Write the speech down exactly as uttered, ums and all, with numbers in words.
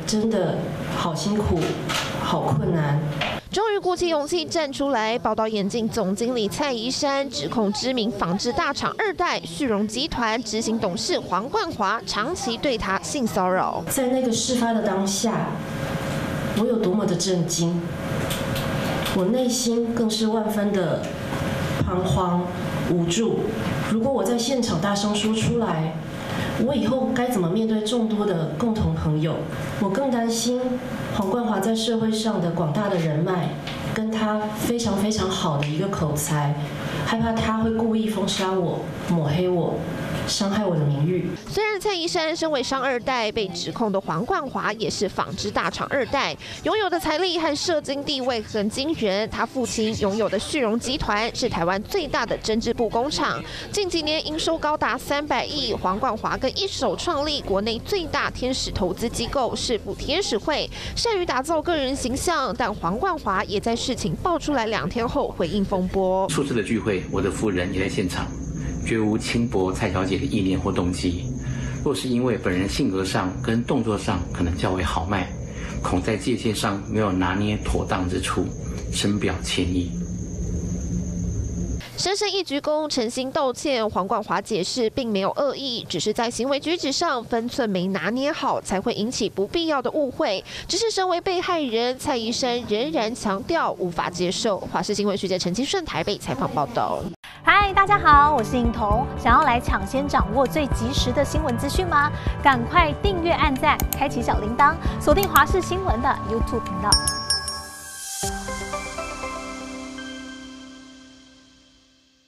真的好辛苦，好困难。 终于鼓起勇气站出来，宝岛眼镜总经理蔡宜珊指控知名纺织大厂二代旭荣集团执行董事黄冠华长期对他性骚扰。 在那个事发的当下，我有多么的震惊，我内心更是万分的彷徨无助。如果我在现场大声说出来，我以后该怎么面对众多的共同朋友？我更担心黄冠华在社会上的广大的人脉，跟他非常非常好的一个口才，害怕他会故意封杀我、抹黑我，伤害我的名誉。 虽然蔡宜珊身为商二代，被指控的黄冠华也是纺织大厂二代，拥有的财力和社经地位很惊人。他父亲拥有的旭荣集团是台湾最大的针织布工厂，近几年营收高达三百亿。黄冠华更一手创立国内最大天使投资机构市府天使会，善于打造个人形象。但黄冠华也在事情爆出来两天后回应风波。 初次的聚会，我的夫人也在现场。绝无轻薄蔡小姐的意念或动机。若是因为本人性格上跟动作上可能较为豪迈，恐在界限上没有拿捏妥当之处，深表歉意。 深深一鞠躬，诚心道歉。黄冠华解释，并没有恶意，只是在行为举止上分寸没拿捏好，才会引起不必要的误会。只是身为被害人，蔡宜珊仍然强调无法接受。华视新闻学姐陈清顺台北采访报道。 嗨，大家好，我是颖彤。想要来抢先掌握最及时的新闻资讯吗？赶快订阅、按赞、开启小铃铛，锁定华视新闻的 YouTube 频道。